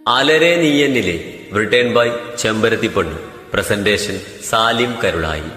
അലരെ നീയന്നിലെ return by ചെമ്പരത്തി പെണ്ണു. Presentation Salim Karulayi.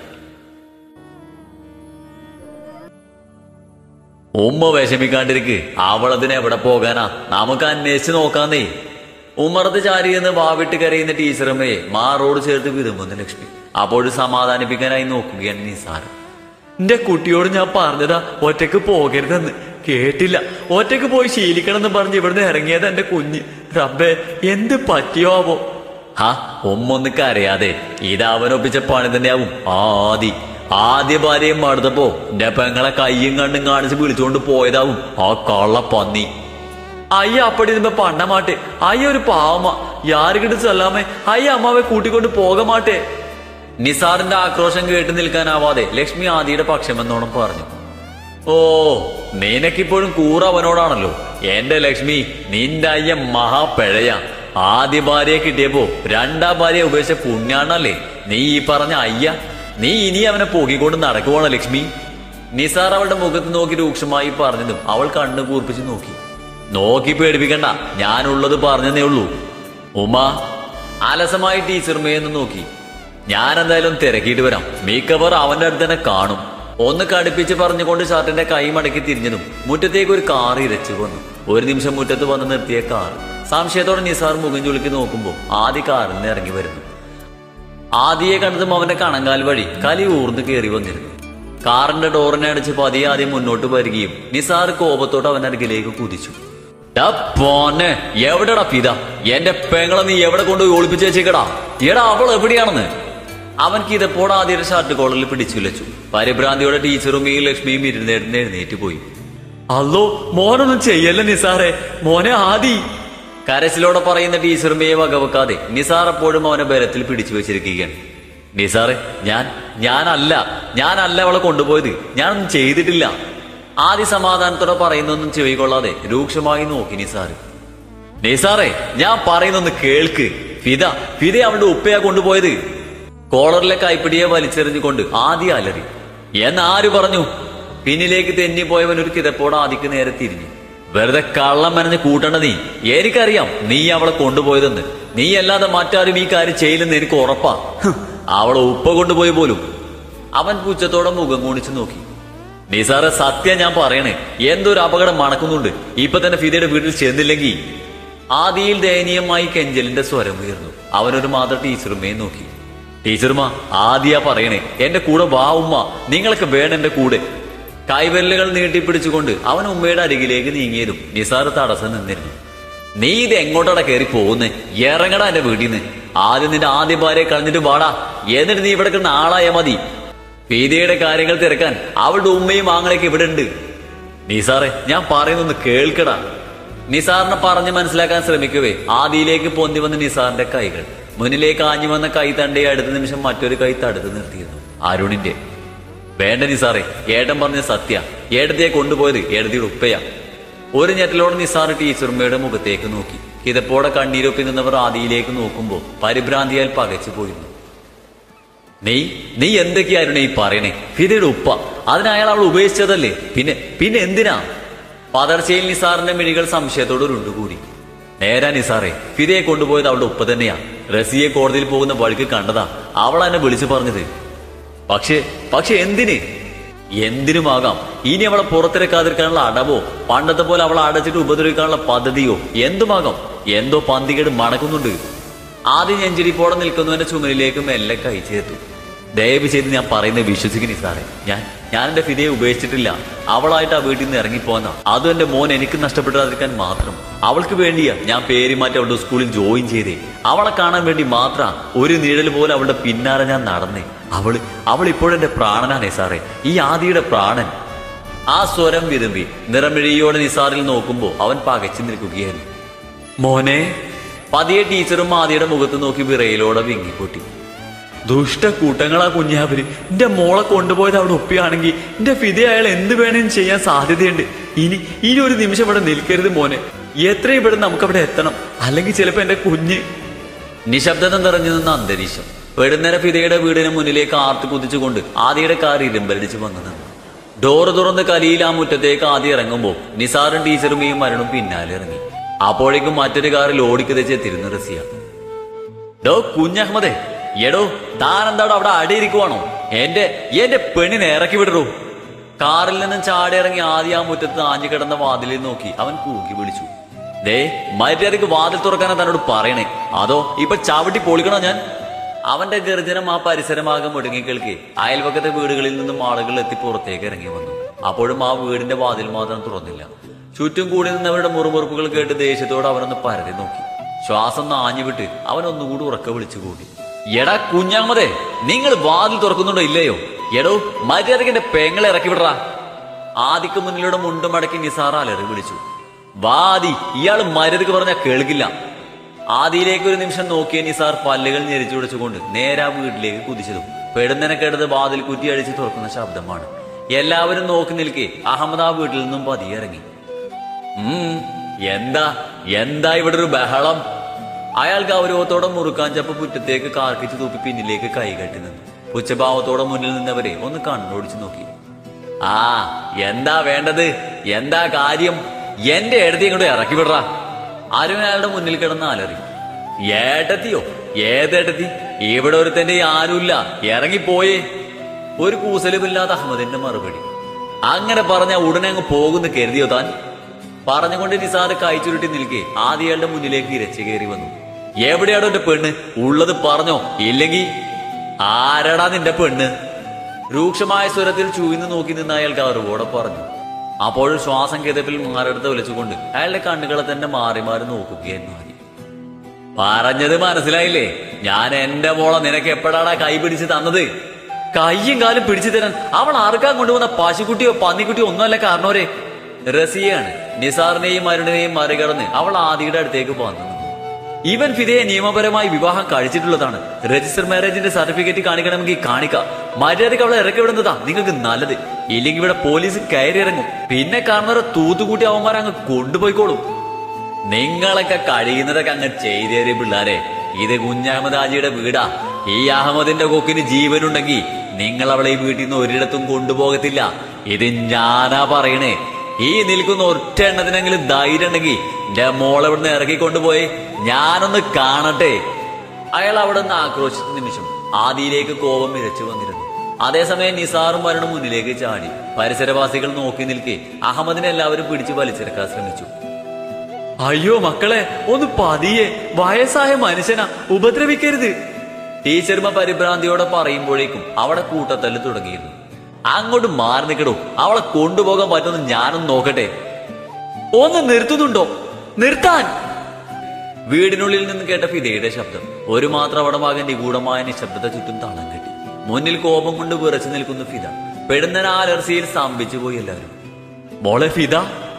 ഉമ്മ വിഷമിക്കാണ്ടിരിക്ക്, അവളതിന് എവിടെ പോകാനാ, നമുക്ക് അന്വേഷിച്ച് നോക്കാന്നേ. ഉമ്മറത്ത് ചാരിയെന്ന് വാവിട്ട് കരയുന്ന ടീച്ചറമ്മയെ മാറോട് ചേർത്ത് വിതുമ്പുന്ന ലക്ഷ്മി അപ്പോഴും സമാധാനിപ്പിക്കാനായി നോക്കുകയാണ് നിസാരം. എന്റെ കുട്ടിയോട് ഞാൻ പറഞ്ഞതാ ഒറ്റക്ക് പോകരുതെന്ന്, കേട്ടില്ല. ഒറ്റക്ക് പോയി ശീലിക്കണമെന്ന് പറഞ്ഞ് ഇവിടുന്ന് ഇറങ്ങിയത് എന്റെ കുഞ്ഞ്. റബ്ബേ, എന്ത് പറ്റിയോ ആവോ. ഒന്നൊന്ന് കരയാതെ, ഇത് അവനൊപ്പിച്ച പണി തന്നെയാവും. ആദ്യ ഭാര്യയും മടുത്തപ്പോ എന്റെ പെങ്ങളെ കയ്യും കണ്ടും കാണിച്ച് വിളിച്ചുകൊണ്ട് പോയതാവും ആ കള്ള പന്നി. അയ്യ അപ്പടി നിമ്പ പണ്ട മാട്ടെ, അയ്യ ഒരു പാവമ്മ, യാരുകിട്ട് ചെല്ലാമേ, അയ്യ അമ്മാവെ കൂട്ടിക്കൊണ്ട് പോക മാട്ടെ. നിസാറിന്റെ ആക്രോശം കേട്ട് നിൽക്കാനാവാതെ ലക്ഷ്മി ആദിയുടെ പക്ഷമെന്നോണം പറഞ്ഞു. ഓ, നിനക്കിപ്പോഴും കൂറ അവനോടാണല്ലോ. എന്റെ ലക്ഷ്മി, നിന്റെ അയ്യ മഹാപിഴയാ. ആദ്യ ഭാര്യയെ കിട്ടിയപ്പോ രണ്ടാം ഭാര്യയെ ഉപേക്ഷിച്ച പുണ്യാണല്ലേ നീ ഈ പറഞ്ഞ അയ്യ. നീ ഇനി അവനെ പോകിക്കൊണ്ട് നടക്കുവാണോ ലക്ഷ്മി? നിസാർ അവളുടെ മുഖത്ത് നോക്കി രൂക്ഷമായി പറഞ്ഞതും അവൾ കണ്ണു കൂർപ്പിച്ച് നോക്കി പേടിപ്പിക്കണ്ട, ഞാനുള്ളത് പറഞ്ഞതേ ഉള്ളൂ. ഉമ്മ അലസമായി ടീച്ചർമേന്ന് നോക്കി. ഞാൻ എന്തായാലും തിരക്കിയിട്ട് വരാം, മിക്കവർ അവന്റെ അടുത്ത് തന്നെ കാണും. ഒന്ന് കടുപ്പിച്ച് പറഞ്ഞുകൊണ്ട് ഷർട്ടിന്റെ കൈ മടക്കി തിരിഞ്ഞതും മുറ്റത്തേക്ക് ഒരു കാർ ഇരച്ചു വന്നു. ഒരു നിമിഷം മുറ്റത്ത് വന്ന് നിർത്തിയ കാർ സംശയത്തോടെ നിസാർ മുഖം ചുളുക്കി നോക്കുമ്പോൾ ആദ്യ കാറിൽ നിന്ന് ഇറങ്ങി വരുന്നു. ആദിയെ കണ്ടതും അവന്റെ കണങ്കാൽ വഴി കലി ഊർന്ന് കയറി വന്നിരുന്നു. കാറിന്റെ ഡോറിനെ അടിച്ച് പതിയെ ആദ്യം മുന്നോട്ട് വരികയും നിസാർ കോപത്തോട്ട് അവന്റെ അരികിലേക്ക് കുതിച്ചു. പോന്നെ, എവിടെടാ പിത? എന്റെ പെങ്ങളെ നീ എവിടെ കൊണ്ടുപോയി ഒളിപ്പിച്ച് വെച്ചേക്കടാ? എടാ, അവൾ എവിടെയാണെന്ന്? അവൻ കിതപ്പോടെ ആദ്യയുടെ ഷർട്ട് കോളറിൽ പിടിച്ചുലച്ചു. പരിഭ്രാന്തിയോടെ ടീച്ചറും ഈ ലക്ഷ്മിയും എഴുന്നേറ്റ് പോയി. അല്ലോ, മോനൊന്നും ചെയ്യല്ല നിസാറെ, മോനെ ആദി. കരച്ചിലോടെ പറയുന്ന ടീച്ചറുമയെ വകവെക്കാതെ നിസാർ എപ്പോഴും അവനെ ബലത്തിൽ പിടിച്ചു വെച്ചിരിക്കുകയാണ്. നിസാറെ, ഞാനല്ല അവളെ കൊണ്ടുപോയത്, ഞാനൊന്നും ചെയ്തിട്ടില്ല. ആദ്യ സമാധാനത്തോടെ പറയുന്നൊന്നും ചെവികൊള്ളാതെ രൂക്ഷമായി നോക്കി നിസാറെ, ഞാൻ പറയുന്നൊന്ന് കേൾക്ക്. ഫിദ അവളുടെ ഉപ്പയാ കൊണ്ടുപോയത്. കോളറിലെ കൈപ്പിടിയെ വലിച്ചെറിഞ്ഞുകൊണ്ട് ആദ്യ അലറി. എന്നാര് പറഞ്ഞു? പിന്നിലേക്ക് തെന്നിപ്പോയവൻ ഒരു കിതപ്പോടെ ആദിക്ക് നേരെ തിരിഞ്ഞു. വെറുതെ കള്ളം മനഞ്ഞ് കൂട്ടണ്ട നീ. എനിക്കറിയാം നീ അവളെ കൊണ്ടുപോയതെന്ന്. നീ അല്ലാതെ മറ്റാരും ഈ കാര്യം ചെയ്യില്ലെന്ന് എനിക്ക് ഉറപ്പാ. അവളെ ഉപ്പ കൊണ്ടുപോയി പോലും. അവൻ പുച്ഛത്തോടെ മുഖം കുണിച്ചു നോക്കി. നിസാറെ, സത്യം ഞാൻ പറയണേ, എന്തൊരു അപകടം മണക്കുന്നുണ്ട്. ഇപ്പൊ തന്നെ ഫിദയുടെ വീട്ടിൽ ചെന്നില്ലെങ്കിൽ. ആദിയിൽ ദയനീയമായി കെഞ്ചലിന്റെ സ്വരം ഉയർന്നു. അവനൊരു മാത്രം ടീച്ചറുമ്മയെ നോക്കി. ടീച്ചർമാ, ആദിയാ പറയണേ, എന്റെ കൂടെ വാ ഉമ്മ, നിങ്ങളൊക്കെ വേണം എന്റെ കൂടെ. കൈവരലുകൾ നീട്ടിപ്പിടിച്ചുകൊണ്ട് അവൻ ഉമ്മയുടെ അരികിലേക്ക് നീങ്ങിയതും നിസാർ തടസ്സം നിന്നിരുന്നു. നീ ഇത് എങ്ങോട്ടാടാ കയറി പോകുന്നേ? ഇറങ്ങടാ എന്റെ വീട്ടിൽ നിന്ന്. ആദ്യം നിന്റെ ആദ്യ ഭാര്യയെ കളഞ്ഞിട്ട് വാടാ, എന്നിട്ട് നീ ഇവിടെ കിടന്ന ആളായ മതി. ഫിദയുടെ കാര്യങ്ങൾ തിരക്കാൻ അവളുടെ ഉമ്മയും ആങ്ങളൊക്കെ ഇവിടെ ഉണ്ട്. നിസാറെ, ഞാൻ പറയുന്നൊന്ന് കേൾക്കടാ. നിസാറിനെ പറഞ്ഞ് മനസ്സിലാക്കാൻ ശ്രമിക്കവേ ആദിയിലേക്ക് പൊന്തി വന്ന നിസാറിന്റെ കൈകൾ മുന്നിലേക്ക് ആഞ്ഞു വന്ന കൈ തണ്ടയെ അടുത്ത നിമിഷം മറ്റൊരു കൈ തടുത്ത് നിർത്തിയിരുന്നു, അരുണിന്റെ. വേണ്ട നിസാറെ, ഏട്ടൻ പറഞ്ഞ സത്യ. ഏടത്തിയെ കൊണ്ടുപോയത് ഏടത്തിയുടെ ഉപ്പയാ. ഒരു ഞെട്ടലോടെ നിസാർ ടീച്ചറുമ്മയുടെ മുഖത്തേക്ക് നോക്കി. കിതപ്പോടെ കണ്ണീരൊപ്പി നിന്നവർ ആദിയിലേക്ക് നോക്കുമ്പോൾ പരിഭ്രാന്തിയാൽ പകച്ചു പോയിരുന്നു. നീ എന്തൊക്കെയായിരുന്നു ഈ പറയണേ? ഫിദയുടെ ഉപ്പ, അതിനയാൾ അവൾ ഉപേക്ഷിച്ചതല്ലേ? പിന്നെ എന്തിനാ? പതർച്ചയിൽ നിസാറിന്റെ മിഴികൾ സംശയത്തോട് ഉരുണ്ടുകൂടി. നേരാ നിസാറെ, ഫിദയെ കൊണ്ടുപോയത് അവളുടെ ഉപ്പ തന്നെയാ. റസിയെ കോടതിയിൽ പോകുന്ന വഴിക്ക് കണ്ടതാ, അവൾ എന്നെ വിളിച്ചു പറഞ്ഞത്. പക്ഷെ എന്തിനുമാകാം. ഇനി അവളെ പുറത്തിറക്കാതിരിക്കാനുള്ള അടവോ പണ്ടത്തെ പോലെ അവളെ അടച്ചിട്ട് ഉപദ്രവിക്കാനുള്ള പദ്ധതിയോ എന്തുമാകാം. എന്തോ പന്തികേട് മണക്കുന്നുണ്ട്. ആദ്യം നെഞ്ചിരിപ്പോടെ നിൽക്കുന്നവന്റെ ചുമലിലേക്ക് മെല്ലെ കൈ ചേർത്തു. ദയവ് ചെയ്ത് ഞാൻ പറയുന്നത് വിശ്വസിക്കുന്നു സാറേ. ഞാൻ എന്റെ ഫിദയെ ഉപേക്ഷിച്ചിട്ടില്ല. അവളായിട്ട് ആ വീട്ടിൽ നിന്ന് ഇറങ്ങിപ്പോന്ന, അതും എന്റെ മോൻ എനിക്ക് നഷ്ടപ്പെടാതിരിക്കാൻ മാത്രം. അവൾക്ക് വേണ്ടിയാ ഞാൻ പേര് മാറ്റി അവളുടെ സ്കൂളിൽ ജോയിൻ ചെയ്തേ. അവളെ കാണാൻ വേണ്ടി മാത്രം ഒരു നിഴൽ പോലെ അവളുടെ പിന്നാലെ ഞാൻ നടന്നേ. അവൾ ഇപ്പോഴെന്റെ പ്രാണനാണേ സാറേ, ഈ ആദിയുടെ പ്രാണൻ. ആ സ്വരം വിരുമ്പി നിറമിഴിയോടെ നിസാറിൽ നോക്കുമ്പോ അവൻ പകച്ചു നിൽക്കുകയായിരുന്നു. മോനെ. പതിയെ ടീച്ചറും ആദിയുടെ മുഖത്ത് നോക്കി വിറയിലോടെ വിങ്ങിപ്പൊട്ടി. ദുഷ്ടക്കൂട്ടങ്ങളാ കുഞ്ഞാവര്. എന്റെ മോളെ കൊണ്ടുപോയത് അവിടെ ഒപ്പിയാണെങ്കിൽ എന്റെ ഫിദ അയാൾ എന്ത് വേണേലും ചെയ്യാൻ സാധ്യതയുണ്ട്. ഇനി ഒരു നിമിഷം ഇവിടെ നിൽക്കരുത് മോനെ. എത്രയും ഇവിടെ നമുക്കവിടെ എത്തണം, അല്ലെങ്കിൽ ചിലപ്പോ എന്റെ കുഞ്ഞ്. നിശബ്ദത നിറഞ്ഞു നിന്ന അന്തരീക്ഷം. വെടുന്നേരം ഫിദയുടെ വീടിന് മുന്നിലേക്ക് ആർത്ത് കുതിച്ചുകൊണ്ട് ആദിയുടെ കാർ ഇരുമ്പലടിച്ച് വന്നു നിന്നു. ഡോറ് തുറന്ന് കലിയിൽ ആ മുറ്റത്തേക്ക് ആദ്യം ഇറങ്ങുമ്പോൾ നിസാറും ടീച്ചറും ഈ മരണവും പിന്നാലെ ഇറങ്ങി. അപ്പോഴേക്കും മറ്റൊരു കാറിൽ ഓടിക്കതച്ചെത്തിരുന്നു റസിയ. ഡോ കുഞ്ഞഹമ്മദേ, എടോ താനെന്താടോ അവിടെ അടിയിരിക്കുവാണോ? എന്റെ പെണ്ണിനെ ഇറക്കി വിടറൂ. കാറിൽ നിന്നും ചാടി ഇറങ്ങി ആദ്യം ആ മുറ്റത്ത് ആഞ്ഞു കിടന്ന വാതിലിൽ നോക്കി അവൻ കൂക്കി വിളിച്ചു. ദേ, മര്യാദക്ക് വാതിൽ തുറക്കാനാ തന്നോട് പറയണേ, അതോ ഇപ്പൊ ചവിട്ടി പൊളിക്കണോ ഞാൻ? അവന്റെ ഗർജനം ആ പരിസരമാകെ മുടങ്ങിക്കേൾക്കെ അയൽപക്കത്തെ വീടുകളിൽ നിന്നും ആളുകൾ എത്തി പുറത്തേക്ക് ഇറങ്ങി വന്നു. അപ്പോഴും ആ വീടിന്റെ വാതിൽ മാത്രം തുറന്നില്ല. ചുറ്റും കൂടി നിന്നവരുടെ മുറുമുറുപ്പുകൾ കേട്ട് ദേഷ്യത്തോടെ അവനൊന്ന് പരതി നോക്കി. ശ്വാസം നാഞ്ഞുവിട്ട് അവൻ ഒന്നുകൂടി ഉറക്കെ വിളിച്ചു കൂടി. എടാ കുഞ്ഞാമതേ, നിങ്ങൾ വാതിൽ തുറക്കുന്നുണ്ടോ ഇല്ലയോ? എടോ മര്യാദയ്ക്ക് എന്റെ പെങ്ങളെ ഇറക്കി വിടറാ. ആദിക്ക് മുന്നിലൂടെ മുണ്ടും മടക്കി നിസാർ അലറി വിളിച്ചു. വാദി, ഇയാൾ മര്യാദക്ക് പറഞ്ഞാൽ കേൾക്കില്ല. ആദിയിലേക്ക് ഒരു നിമിഷം നോക്കിയ നിസാർ പല്ലുകൾ ഞെരിച്ചു വിളിച്ചുകൊണ്ട് നേരെ ആ വീട്ടിലേക്ക് കുതിച്ചതും പെടുന്നനെ കേട്ടത് വാതിൽ കുറ്റി അടിച്ച് തുറക്കുന്ന ശബ്ദമാണ്. എല്ലാവരും നോക്കി നിൽക്കെ അഹമ്മദ് ആ വീട്ടിൽ നിന്നും പതിയെ ഇറങ്ങി. എന്താ ഇവിടെ ഒരു ബഹളം? അയാൾ ഗൗരവത്തോടെ മുറുക്കാൻ ചപ്പ് മുറ്റത്തേക്ക് കാർക്കിച്ച് തൂപ്പി പിന്നിലേക്ക് കൈകെട്ടി നിന്നു. പുച്ഛഭാവത്തോടെ മുന്നിൽ നിന്നവരെ ഒന്ന് കണ്ണോടിച്ചു നോക്കി. ആ എന്താ വേണ്ടത്? എന്താ കാര്യം? എന്റെ ഏടത്തി ഇങ്ങോട്ട് ഇറക്കി വിടറാ. ആരും അയാളുടെ മുന്നിൽ കിടന്ന് അലറി. ഏട്ടത്തിയോ? ഏതേട്ടത്തി? ഇവിടെ ഒരുത്തന്റെ ആരുമില്ല, ഇറങ്ങിപ്പോയേ. ഒരു കൂസലുമില്ലാത്ത അഹമ്മദിന്റെ മറുപടി. അങ്ങനെ പറഞ്ഞ ഉടനെ അങ്ങ് പോകുന്നു കരുതിയോ താൻ? പറഞ്ഞുകൊണ്ട് നിസാർ കൈ ചുരുട്ടി നിൽക്കെ ആദ്യയാളുടെ മുന്നിലേക്ക് ഇരച്ചു കയറി വന്നു. എവിടെയാണോ എന്റെ പെണ്ണ്? ഉള്ളത് പറഞ്ഞോ, ഇല്ലെങ്കിൽ ആരടാ നിന്റെ പെണ്ണ്? രൂക്ഷമായ സ്വരത്തിൽ ചൂയിന്ന് നോക്കി നിന്ന് അയാൾ ഗൗരവോടെ പറഞ്ഞു. അപ്പോൾ ശ്വാസം കിതപ്പിൽ മാറെടുത്ത് വിളിച്ചുകൊണ്ട് അയാളുടെ കണ്ണുകളെ തന്നെ മാറി മാറി നോക്കുകയായിരുന്നു ആദ്യം. പറഞ്ഞത് മനസ്സിലായില്ലേ? ഞാൻ എന്റെ മോളെ നിനക്ക് എപ്പോഴാടാ കൈ പിടിച്ച് തന്നത്? കയ്യും കാലും പിടിച്ചു തരാൻ അവൾ ആർക്കാൻ കൊണ്ടുവന്ന പശുക്കുട്ടിയോ പന്നിക്കുട്ടിയോ ഒന്നുമല്ല കാരണവരെ. റസിയാണ്. നിസാറിനെയും അരുണിനെയും മറികടന്ന് അവൾ ആദിയുടെ അടുത്തേക്ക് വന്നു. ഇവൻ ഫിദയെ നിയമപരമായി വിവാഹം കഴിച്ചിട്ടുള്ളതാണ്. രജിസ്റ്റർ മാരേജിന്റെ സർട്ടിഫിക്കറ്റ് കാണിക്കണമെങ്കിൽ കാണിക്കാം. മര്യാദയ്ക്ക് അവളെ ഇറക്കി വിടുന്നതാ നിങ്ങൾക്ക് നല്ലത്. ഇല്ലെങ്കിൽ ഇവിടെ പോലീസ് കയറി ഇറങ്ങും. പിന്നെ കാരണവരെ തൂത്തുകൂട്ടി അവന്മാരെ അങ്ങ് കൊണ്ടുപോയിക്കോളും. നിങ്ങളൊക്കെ കഴിയുന്നതൊക്കെ അങ്ങ് ചെയ്തേരി പിള്ളാരെ. ഇത് കുഞ്ഞഹമ്മദ് ആജിയുടെ വീടാ. ഈ അഹമ്മദിന്റെ കൊക്കിന് ജീവനുണ്ടെങ്കിൽ നിങ്ങൾ അവളെ ഈ വീട്ടിൽ നിന്ന് ഒരിടത്തും കൊണ്ടുപോകത്തില്ല. ഇത് ഞാനാ പറയണേ. ഈ നിൽക്കുന്ന ഒറ്റ എണ്ണത്തിനെങ്കിലും ധൈര്യം ഉണ്ടെങ്കിൽ എന്റെ മോളെ ഇവിടുന്ന് ഇറക്കിക്കൊണ്ടുപോയി ഞാനൊന്ന് കാണട്ടെ. അയാൾ അവിടെ നിന്ന് ആക്രോശിച്ച നിമിഷം ആദിയിലേക്ക് കോപം ഇരച്ചു വന്നിരുന്നു. അതേസമയം നിസാറും അരുണും മുന്നിലേക്ക് ചാടി. പരിസരവാസികൾ നോക്കി നിൽക്കെ അഹമ്മദിനെ എല്ലാവരും പിടിച്ചു വലിച്ചെടുക്കാൻ ശ്രമിച്ചു. അയ്യോ മക്കളെ, ഒന്ന് പതിയെ, വയസ്സായ മനുഷ്യനാ, ഉപദ്രവിക്കരുത്. ടീച്ചർമാർ പരിഭ്രാന്തിയോടെ പറയുമ്പോഴേക്കും അവിടെ കൂട്ടത്തല്ല് തുടങ്ങിയിരുന്നു. അങ്ങോട്ട് മാറി നിൽക്കടോ, അവളെ കൊണ്ടുപോകാൻ പറ്റുമെന്ന് ഞാനൊന്ന് നോക്കട്ടെ. ഒന്ന് നിർത്തുന്നുണ്ടോ? നിർത്താൻ! വീടിനുള്ളിൽ നിന്ന് കേട്ട ഫിദയുടെ ശബ്ദം ഒരു മാത്രം അവിടെ മകൻ നിഗൂഢമായ നിശബ്ദത ചുറ്റും താളം കെട്ടി. മുന്നിൽ കോപം കൊണ്ട് വിറച്ചു നിൽക്കുന്ന ഫിദ പെടുന്ന അലർച്ചയിൽ സ്തംഭിച്ചു പോയി എല്ലാവരും. മോളെ ഫിദ!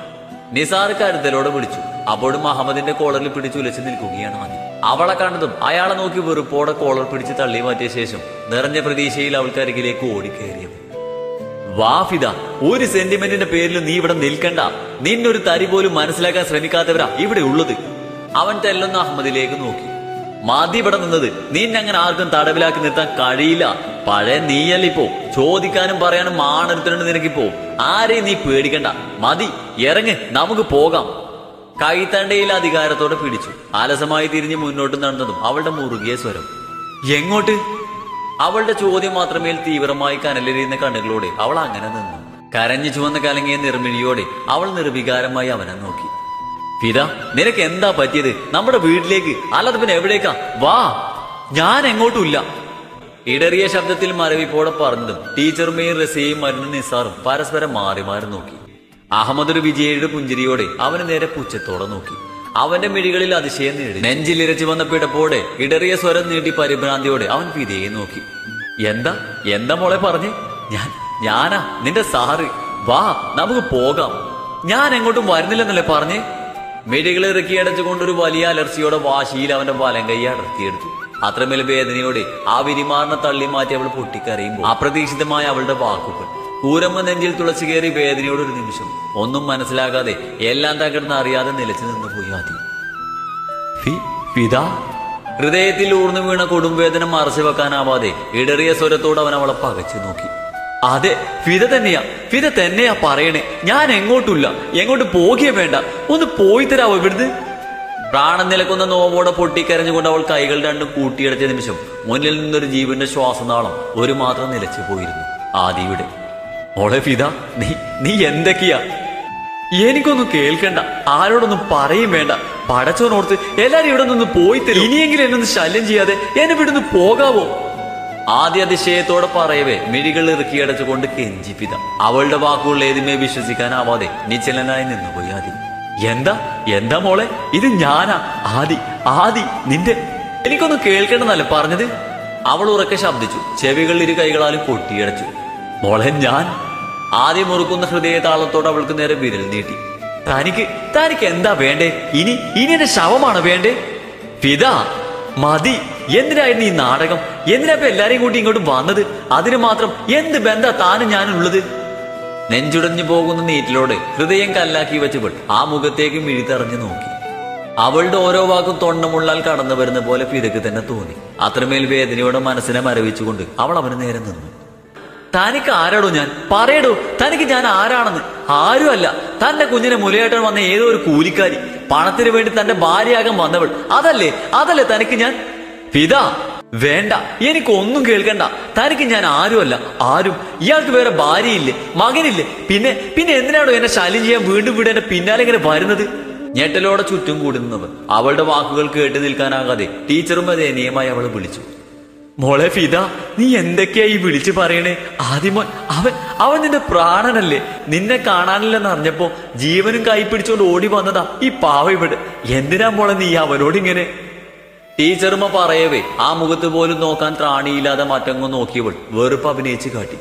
നിസാർ കരുതലോടെ വിളിച്ചു. അപ്പോഴും അഹമ്മദിന്റെ കോളറിൽ പിടിച്ചുലച്ചു നിൽക്കുകയാണ് ആദ്യം. അവളെ കണ്ടതും അയാളെ നോക്കി വെറുപ്പോടെ കോളർ പിടിച്ച് തള്ളി മാറ്റിയ ശേഷം നിറഞ്ഞ പ്രതീക്ഷയിൽ അവൾക്കരികിലേക്ക് ഓടിക്കയറിയത്. വാ ഫിദ, ഒരു സെന്റിമെന്റിന്റെ പേരിൽ നീ ഇവിടെ നിൽക്കണ്ട. നിന്നൊരു തരി പോലും മനസ്സിലാക്കാൻ ശ്രമിക്കാത്തവരാ ഇവിടെ ഉള്ളത്. അവൻ തെല്ലുന്ന അഹമ്മദിലേക്ക് നോക്കി. മതി ഇവിടെ നിന്നത്. നിന്നങ്ങനെ ആർക്കും തടവിലാക്കി നിർത്താൻ കഴിയില്ല. പഴയ നീയല്ലിപ്പോ. ചോദിക്കാനും പറയാനും ആണെടുത്തിട്ടുണ്ട് നിനക്കിപ്പോ. ആരെയും നീ പേടിക്കണ്ട. മതി, ഇറങ്ങ്, നമുക്ക് പോകാം. കൈത്തണ്ടയിൽ അധികാരത്തോടെ പിടിച്ചു അലസമായി തിരിഞ്ഞ് മുന്നോട്ട് നടന്നതും അവളുടെ മുറുകിയ സ്വരം. എങ്ങോട്ട്? അവളുടെ ചോദ്യം മാത്രമേൽ തീവ്രമായി കനലെറിയുന്ന കണ്ണുകളോടെ അവൾ അങ്ങനെ നിന്നു. കരഞ്ഞു ചുവന്ന കലങ്ങിയ നിർമ്മിഴിയോടെ അവൾ നിർവികാരമായി അവനെ നോക്കി. ഫിദ, നിനക്ക് എന്താ പറ്റിയത്? നമ്മുടെ വീട്ടിലേക്ക്, അല്ലാതെ പിന്നെ എവിടേക്കാ? വാ. ഞാൻ എങ്ങോട്ടുമില്ല. ഇടറിയ ശബ്ദത്തിൽ മരവിപ്പോടെ പറഞ്ഞതും ടീച്ചറുമേയും റസിയയും മരുന്ന് നിസാറും പരസ്പരം മാറി മാറി നോക്കി. അഹമ്മദ് ഒരു വിജയയുടെ പുഞ്ചിരിയോടെ അവന് നേരെ പുച്ഛത്തോടെ നോക്കി. അവന്റെ മിഴികളിൽ അതിശയം നേടി. നെഞ്ചിലിരച്ചു വന്ന പിടപ്പോടെ ഇടറിയ സ്വരം നീട്ടി പരിഭ്രാന്തിയോടെ അവൻ ഫിദയെ നോക്കി. എന്താ മോളെ പറഞ്ഞേ? ഞാനാ നിന്റെ സാറ്. വാ, നമുക്ക് പോകാം. ഞാൻ എങ്ങോട്ടും വരുന്നില്ലെന്നല്ലേ പറഞ്ഞേ? മിഴികൾ ഇറക്കിയടച്ചുകൊണ്ടൊരു വലിയ അലർച്ചയോടെ വാശിയിൽ അവന്റെ വലം കൈ അടർത്തിയെടുത്തു. അത്രമേൽ വേദനയോടെ ആ വിരിമാറിനെ തള്ളി മാറ്റി അവൾ പൊട്ടിക്കരയുമ്പോൾ അപ്രതീക്ഷിതമായ അവളുടെ വാക്കുകൾ കൂരമ്മ നെഞ്ചിൽ തുളച്ചു കയറി വേദനയോടെ ഒരു നിമിഷം ഒന്നും മനസ്സിലാകാതെ എല്ലാം തകർന്ന് അറിയാതെ നിലച്ചു നിന്ന് പോയി ആദ്യം. ഫിദ! ഹൃദയത്തിൽ ഊർന്നു വീണ കൊടുംവേദന മറച്ചു വെക്കാനാവാതെ ഇടറിയ സ്വരത്തോട് അവൻ അവളെ പകച്ചു നോക്കി. അതെ, ഫിദ തന്നെയാ പറയണേ. ഞാൻ എങ്ങോട്ടുമില്ല. എങ്ങോട്ട് പോകുകയും വേണ്ട. ഒന്ന് പോയി തരാവോ ഇവിടുന്ന്? പ്രാണൻ നിലക്കുന്ന നോവോടെ പൊട്ടിക്കരഞ്ഞുകൊണ്ട് അവൾ കൈകൾ രണ്ടും കൂട്ടിയടച്ച നിമിഷം മുന്നിൽ നിന്നൊരു ജീവന്റെ ശ്വാസനാളം ഒരു മാത്രം നിലച്ചു പോയിരുന്നു. ആദിയുടെ. മോളെ ഫിദ, നീ എന്തൊക്കെയാ? എനിക്കൊന്നും കേൾക്കണ്ട, ആരോടൊന്നും പറയും വേണ്ട. പടച്ചോനോർത്ത് എല്ലാരും ഇവിടെ നിന്ന് പോയി തരും. ഇനിയെങ്കിലും എന്നൊന്ന് ശല്യം ചെയ്യാതെ എന്നെ ഇവിടുന്ന് പോകാവോ? ആദ്യ അതിശയത്തോടെ പറയവേ മിഴികൾ ഇറുക്കിയടച്ചുകൊണ്ട് കെഞ്ചി ഫിദ. അവളുടെ വാക്കുകൾ ഏതുമേ വിശ്വസിക്കാനാവാതെ നിശ്ചലനായി നിന്നുപോയി ആദി. എന്താ മോളെ, ഇത് ഞാനാ ആദി നിന്റെ. എനിക്കൊന്നും കേൾക്കണമെന്നല്ല പറഞ്ഞത്. അവൾ ഉറക്കെ ശബ്ദിച്ചു. ചെവികൾ ഇരു കൈകളാലും കൊട്ടിയടച്ചു. മോളെ ഞാൻ. ആദ്യം മുറുക്കുന്ന ഹൃദയ താളത്തോടെ അവൾക്ക് നേരെ വിരൽ നീട്ടി. തനിക്ക് എന്താ വേണ്ടേ? ഇനി എന്റെ ശവമാണ് വേണ്ടേ? ഫിദ, മതി. എന്തിനായിരുന്നു ഈ നാടകം? എന്തിനാ എല്ലാരെയും കൂട്ടി ഇങ്ങോട്ട് വന്നത്? അതിന് മാത്രം എന്ത് ബന്ധാ താനും ഞാനുള്ളത്? നെഞ്ചുടഞ്ഞു പോകുന്ന നീറ്റിലോട് ഹൃദയം കല്ലാക്കി വെച്ചവൾ ആ മുഖത്തേക്ക് മിഴിത്തറിഞ്ഞു നോക്കി. അവളുടെ ഓരോ വാക്കും തൊണ്ടമുള്ളാൽ കടന്നു വരുന്ന പോലെ ഫിദക്ക് തന്നെ തോന്നി. അത്രമേൽ വേദനയോടെ മനസ്സിനെ മരവിച്ചുകൊണ്ട് അവൾ അവന് നേരെ നിന്നു. തനിക്ക് ആരാടോ ഞാൻ? പറയടോ, തനിക്ക് ഞാൻ ആരാണെന്ന്. ആരുമല്ല, തന്റെ കുഞ്ഞിനെ മുലയാട്ടാൻ വന്ന ഏതോ ഒരു കൂലിക്കാരി, പണത്തിന് വേണ്ടി തന്റെ ഭാര്യയാകാൻ വന്നവൾ. അതല്ലേ തനിക്ക് ഞാൻ? ഫിദ, വേണ്ട, എനിക്കൊന്നും കേൾക്കണ്ട. തനിക്ക് ഞാൻ ആരുമല്ല. ആരും. ഇയാൾക്ക് വേറെ ഭാര്യയില്ലേ, മകനില്ലേ? പിന്നെ എന്തിനാണോ എന്നെ ശല്യം ചെയ്യാൻ വീണ്ടും എന്റെ പിന്നാലെ ഇങ്ങനെ വരുന്നത്? ഞെട്ടലോടെ ചുറ്റും കൂടുന്നവർ അവളുടെ വാക്കുകൾ കേട്ടു നിൽക്കാനാകാതെ ടീച്ചറും ദയനീയമായി അവളെ വിളിച്ചു. മോളെ ഫിദ, നീ എന്തൊക്കെയാ ഈ വിളിച്ചു പറയണേ? ആദിമോൻ, അവൻ നിന്റെ പ്രാണനല്ലേ? നിന്നെ കാണാനില്ലെന്ന് അറിഞ്ഞപ്പോ ജീവനും കൈ പിടിച്ചോണ്ട് ഓടി വന്നതാ ഈ പാവ ഇവിടെ. എന്തിനാ മോളെ നീ അവനോടിങ്ങനെ? ടീച്ചറുമ്മ പറയവേ ആ മുഖത്ത് പോലും നോക്കാൻ ത്രാണിയില്ലാതെ മറ്റങ്ങോ നോക്കിയവൾ വെറുപ്പ് അഭിനയിച്ച് കാട്ടി.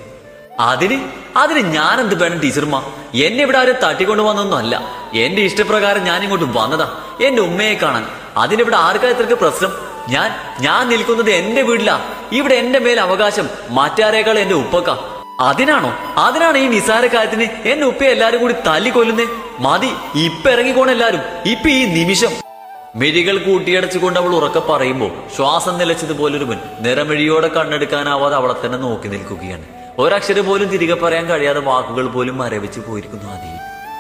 അതിന് ഞാനെന്ത് വേണം ടീച്ചറുമ്മ? എന്നെ ഇവിടെ ആരും തട്ടിക്കൊണ്ടു വന്നൊന്നും അല്ല. എന്റെ ഇഷ്ടപ്രകാരം ഞാൻ ഇങ്ങോട്ട് വന്നതാ എന്റെ ഉമ്മയെ കാണാൻ. അതിനിവിടെ ആർക്കാ ഇത്രക്ക് പ്രശ്നം? ഞാൻ നിൽക്കുന്നത് എന്റെ വീട്ടിലാ. ഇവിടെ എന്റെ മേൽ അവകാശം മറ്റാരേക്കാൾ എന്റെ ഉപ്പക്ക. അതിനാണോ ഈ നിസാര കാര്യത്തിന് എന്റെ ഉപ്പയെ എല്ലാരും കൂടി തല്ലിക്കൊല്ലുന്നേ? മതി, ഇപ്പൊ ഇറങ്ങിക്കോണെല്ലാരും, ഇപ്പൊ ഈ നിമിഷം. മിഴികൾ കൂട്ടിയടച്ചുകൊണ്ട് അവൾ ഉറക്കെ പറയുമ്പോ ശ്വാസം നിലച്ചതുപോലൊരുവൻ നിറമിഴിയോടെ കണ്ണെടുക്കാനാവാതെ അവളെ തന്നെ നോക്കി നിൽക്കുകയാണ്. ഒരക്ഷരം പോലും തിരികെ പറയാൻ കഴിയാതെ വാക്കുകൾ പോലും മരവിച്ചു പോയിരിക്കുന്നു ആദി.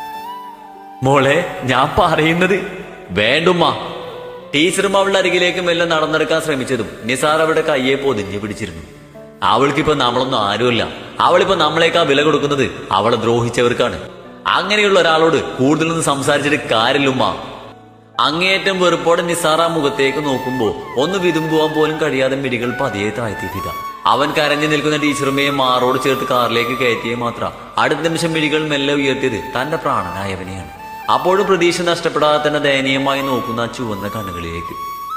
മോളെ, ഞാൻ പറയുന്നത് വേണ്ടുമ്മ. ടീച്ചറും അവളുടെ അരികിലേക്ക് മെല്ലെ നടന്നെടുക്കാൻ ശ്രമിച്ചതും നിസാർ അവളുടെ കയ്യെ പൊതിഞ്ഞു പിടിച്ചിരുന്നു. അവൾക്കിപ്പോ നമ്മളൊന്നും ആരുമല്ല. അവളിപ്പോ നമ്മളേക്കാ വില കൊടുക്കുന്നത് അവളെ ദ്രോഹിച്ചവർക്കാണ്. അങ്ങനെയുള്ള ഒരാളോട് കൂടുതലൊന്നും സംസാരിച്ചിട്ട് കാര്യമില്ലുമ്മ. അങ്ങേയറ്റം വെറുപ്പോടെ നിസാർ ആ മുഖത്തേക്ക് നോക്കുമ്പോ ഒന്ന് വിതുമ്പുവാൻ പോലും കഴിയാതെ മിഴികൾ പതിയെ താഴ്ത്തി ഫിദ. അവൻ കരഞ്ഞു നിൽക്കുന്ന ടീച്ചറുമയെ മാറോട് ചേർത്ത് കാറിലേക്ക് കയറ്റിയേ മാത്രം അടുത്ത നിമിഷം മിഴികൾ മെല്ലെ ഉയർത്തിയത് തന്റെ പ്രാണനായവനെയാണ്. അപ്പോഴും പ്രതീക്ഷ നഷ്ടപ്പെടാതെ തന്നെ ദയനീയമായി നോക്കുന്ന ആ ചുവന്ന കണ്ണുകളിലേക്ക്.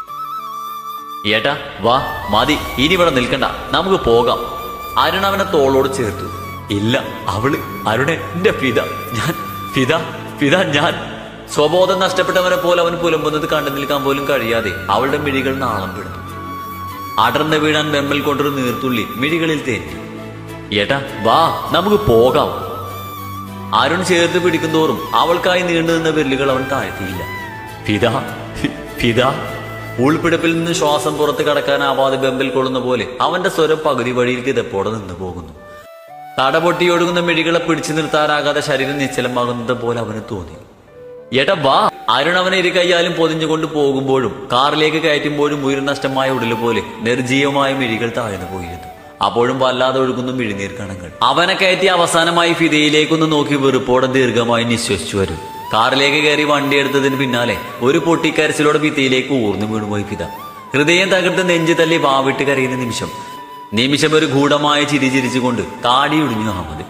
ഏട്ടാ വാ, മതി, ഇനി ഇവിടെ നിൽക്കണ്ട, നമുക്ക് പോകാം. അരുൺ അവനെ തോളോട് ചേർത്തു. ഇല്ല, അരുണെ, എന്റെ ഫിദ ഞാൻ. സ്വബോധം നഷ്ടപ്പെട്ടവനെ പോലെ അവൻ പുലമ്പുന്നത് കണ്ടു നിൽക്കാൻ പോലും കഴിയാതെ അവളുടെ മിഴികൾ നാളം പിടുന്നു. അടർന്ന് വീഴാൻ വെമ്മൽ കൊണ്ടൊരു നീർത്തുള്ളി മിഴികളിൽ തേഞ്ഞു. ഏട്ടാ വാ, നമുക്ക് പോകാം. അരുൺ ചേർത്ത് പിടിക്കുന്തോറും അവൾക്കായി നീണ്ടു നിന്ന വിരലുകൾ അവൻ താഴ്ത്തിയില്ല. ഫിദ. ഉൾപ്പിടപ്പിൽ നിന്ന് ശ്വാസം പുറത്ത് കടക്കാനാവാതെ വെമ്പൽ കൊള്ളുന്ന പോലെ അവന്റെ സ്വരം പകുതി വഴിയിൽ കിതപ്പോടെ നിന്നു പോകുന്നു. തടപൊട്ടിയൊടുങ്ങുന്ന മിഴികളെ പിടിച്ചു നിർത്താനാകാതെ ശരീരം നിശ്ചലമാകുന്നത് പോലെ അവന് തോന്നി. ഏട്ടാ വാ. അരുൺ അവനെ ഇരു കൈയാലും പൊതിഞ്ഞുകൊണ്ട് പോകുമ്പോഴും കാറിലേക്ക് കയറ്റുമ്പോഴും ഉയർ നഷ്ടമായ ഉടല് പോലെ നിർജീവമായ മിഴികൾ താഴ്ന്നു പോയിരുന്നു. അപ്പോഴും വല്ലാതെ ഒഴുകുന്നു മിഴിനീർ കണങ്ങൾ. അവനെ കയറ്റി അവസാനമായി ഫിദയിലേക്കൊന്ന് നോക്കി വെറുപ്പോടെ ദീർഘമായി നിശ്വസിച്ചു വരും. കാറിലേക്ക് കയറി വണ്ടി എടുത്തതിന് പിന്നാലെ ഒരു പൊട്ടിക്കരച്ചിലോടെ ഭിത്തിയിലേക്ക് ഊർന്നു വീണുപോയി ഫിദ. ഹൃദയം തകർത്ത് നെഞ്ചു തല്ലി വാവിട്ട് കരയുന്ന നിമിഷം ഒരു ഗൂഢമായ ചിരി ചിരിച്ചുകൊണ്ട് താടിയൊടിഞ്ഞു അഹമ്മദ്.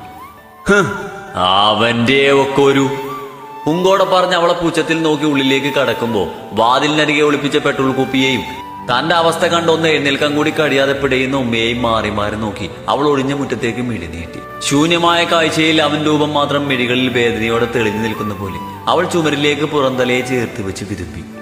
അവന്റെ ഒക്കെ ഒരു പുങ്കോടെ പറഞ്ഞ് അവളെ പൂച്ചത്തിൽ നോക്കി ഉള്ളിലേക്ക് കടക്കുമ്പോ വാതിലിനരികെ ഒളിപ്പിച്ച പെട്രോൾ കുപ്പിയെയും തന്റെ അവസ്ഥ കണ്ടൊന്ന് എഴുന്നേൽക്കാൻ കൂടി കഴിയാതെ പിടയുന്ന ഉമ്മയെയും മാറി മാറി നോക്കി അവൾ ഒഴിഞ്ഞ മുറ്റത്തേക്ക് മിഴി നീട്ടി. ശൂന്യമായ കാഴ്ചയിൽ അവൻ രൂപം മാത്രം മിഴികളിൽ വേദനയോടെ തെളിഞ്ഞു നിൽക്കുന്ന പോലെ അവൾ ചുമരിലേക്ക് പുറന്തലയെ ചേർത്ത് വെച്ച് വിരുമ്പി.